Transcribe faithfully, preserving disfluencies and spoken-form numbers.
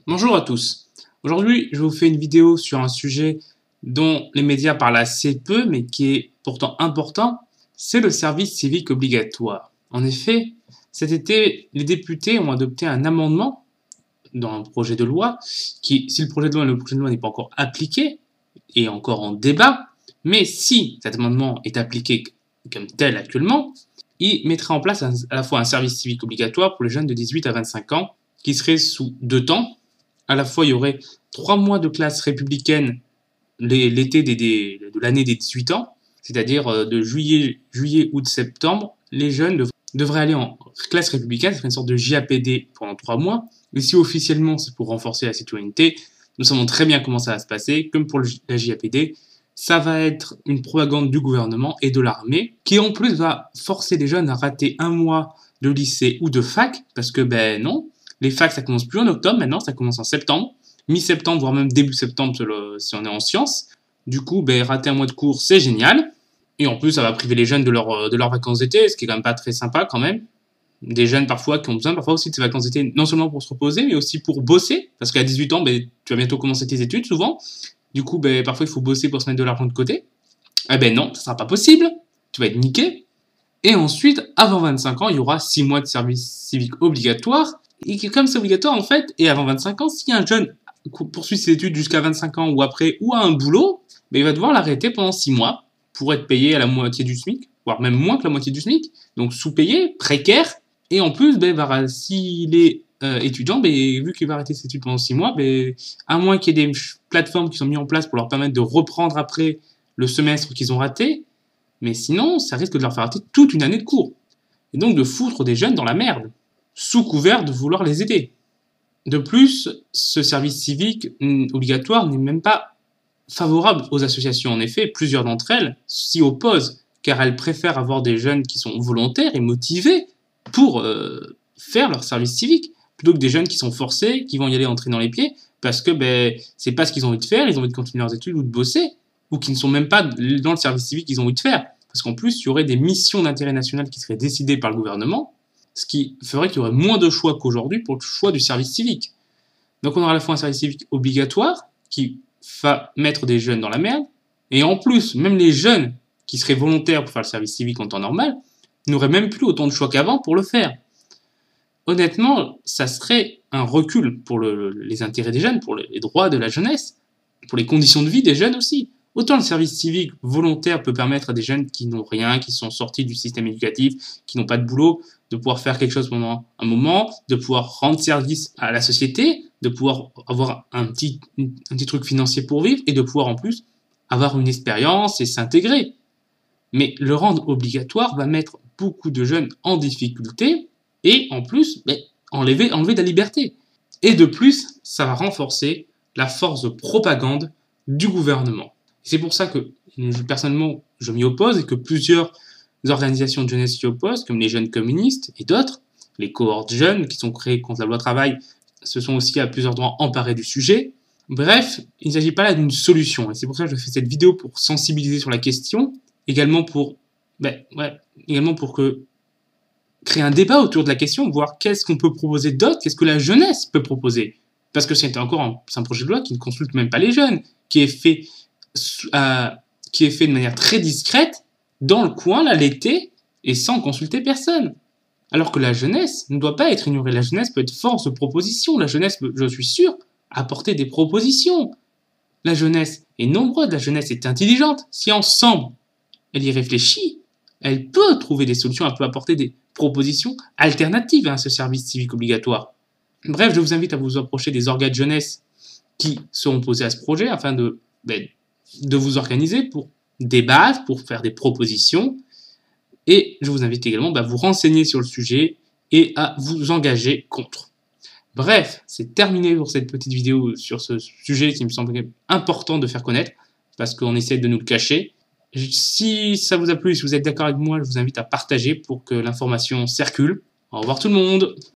Bonjour à tous. Aujourd'hui, je vous fais une vidéo sur un sujet dont les médias parlent assez peu, mais qui est pourtant important, c'est le service civique obligatoire. En effet, cet été, les députés ont adopté un amendement dans un projet de loi qui, si le projet de loi, le projet de loi n'est pas encore appliqué, est encore en débat, mais si cet amendement est appliqué comme tel actuellement, il mettrait en place un, à la fois un service civique obligatoire pour les jeunes de dix-huit à vingt-cinq ans, qui serait sous deux temps. À la fois, il y aurait trois mois de classe républicaine l'été des, des, de l'année des dix-huit ans, c'est-à-dire de juillet, juillet, août, septembre, les jeunes dev devraient aller en classe républicaine, c'est une sorte de J A P D pendant trois mois. Et si officiellement c'est pour renforcer la citoyenneté, nous savons très bien comment ça va se passer. Comme pour le, la J A P D, ça va être une propagande du gouvernement et de l'armée, qui en plus va forcer les jeunes à rater un mois de lycée ou de fac, parce que ben non, les facs, ça commence plus en octobre, maintenant, ça commence en septembre, mi-septembre, voire même début septembre si on est en sciences. Du coup, ben, rater un mois de cours, c'est génial. Et en plus, ça va priver les jeunes de, leur, de leurs vacances d'été, ce qui est quand même pas très sympa quand même. Des jeunes parfois qui ont besoin parfois aussi de ces vacances d'été, non seulement pour se reposer, mais aussi pour bosser. Parce qu'à dix-huit ans, ben, tu vas bientôt commencer tes études souvent. Du coup, ben, parfois, il faut bosser pour se mettre de l'argent de côté. Eh ben non, ça sera pas possible. Tu vas être niqué. Et ensuite, avant vingt-cinq ans, il y aura six mois de service civique obligatoire. Et comme c'est obligatoire en fait, et avant vingt-cinq ans, si un jeune poursuit ses études jusqu'à vingt-cinq ans ou après, ou a un boulot, ben il va devoir l'arrêter pendant six mois pour être payé à la moitié du SMIC, voire même moins que la moitié du SMIC, donc sous-payé, précaire, et en plus, ben, va, s'il est euh, étudiant, ben, vu qu'il va arrêter ses études pendant six mois, ben, à moins qu'il y ait des plateformes qui sont mises en place pour leur permettre de reprendre après le semestre qu'ils ont raté, mais sinon, ça risque de leur faire rater toute une année de cours, et donc de foutre des jeunes dans la merde, sous couvert de vouloir les aider. De plus, ce service civique obligatoire n'est même pas favorable aux associations. En effet, plusieurs d'entre elles s'y opposent, car elles préfèrent avoir des jeunes qui sont volontaires et motivés pour euh, faire leur service civique, plutôt que des jeunes qui sont forcés, qui vont y aller entrer dans les pieds, parce que ben, c'est pas ce qu'ils ont envie de faire, ils ont envie de continuer leurs études ou de bosser, ou qui ne sont même pas dans le service civique qu'ils ont envie de faire. Parce qu'en plus, il y aurait des missions d'intérêt national qui seraient décidées par le gouvernement, ce qui ferait qu'il y aurait moins de choix qu'aujourd'hui pour le choix du service civique. Donc on aura à la fois un service civique obligatoire qui va mettre des jeunes dans la merde, et en plus, même les jeunes qui seraient volontaires pour faire le service civique en temps normal n'auraient même plus autant de choix qu'avant pour le faire. Honnêtement, ça serait un recul pour le, les intérêts des jeunes, pour les droits de la jeunesse, pour les conditions de vie des jeunes aussi. Autant le service civique volontaire peut permettre à des jeunes qui n'ont rien, qui sont sortis du système éducatif, qui n'ont pas de boulot, de pouvoir faire quelque chose pendant un moment, de pouvoir rendre service à la société, de pouvoir avoir un petit, un petit truc financier pour vivre et de pouvoir en plus avoir une expérience et s'intégrer. Mais le rendre obligatoire va mettre beaucoup de jeunes en difficulté et en plus ben, enlever, enlever de la liberté. Et de plus, ça va renforcer la force de propagande du gouvernement. C'est pour ça que, personnellement, je m'y oppose et que plusieurs organisations de jeunesse s'y opposent, comme les jeunes communistes et d'autres. Les cohortes jeunes qui sont créées contre la loi travail se sont aussi à plusieurs endroits emparés du sujet. Bref, il ne s'agit pas là d'une solution. Et c'est pour ça que je fais cette vidéo pour sensibiliser sur la question, également pour, ben, ouais, également pour que créer un débat autour de la question, voir qu'est-ce qu'on peut proposer d'autre, qu'est-ce que la jeunesse peut proposer. Parce que c'est encore un, un projet de loi qui ne consulte même pas les jeunes, qui est fait Euh, qui est fait de manière très discrète, dans le coin, là, l'été, et sans consulter personne. Alors que la jeunesse ne doit pas être ignorée. La jeunesse peut être force de proposition. La jeunesse peut, je suis sûr, apporter des propositions. La jeunesse est nombreuse, la jeunesse est intelligente. Si ensemble, elle y réfléchit, elle peut trouver des solutions, elle peut apporter des propositions alternatives à ce service civique obligatoire. Bref, je vous invite à vous approcher des organes de jeunesse qui seront posés à ce projet afin de ben, de vous organiser pour débattre, pour faire des propositions. Et je vous invite également bah, à vous renseigner sur le sujet et à vous engager contre. Bref, c'est terminé pour cette petite vidéo sur ce sujet qui me semblait important de faire connaître, parce qu'on essaie de nous le cacher. Si ça vous a plu, si vous êtes d'accord avec moi, je vous invite à partager pour que l'information circule. Au revoir tout le monde!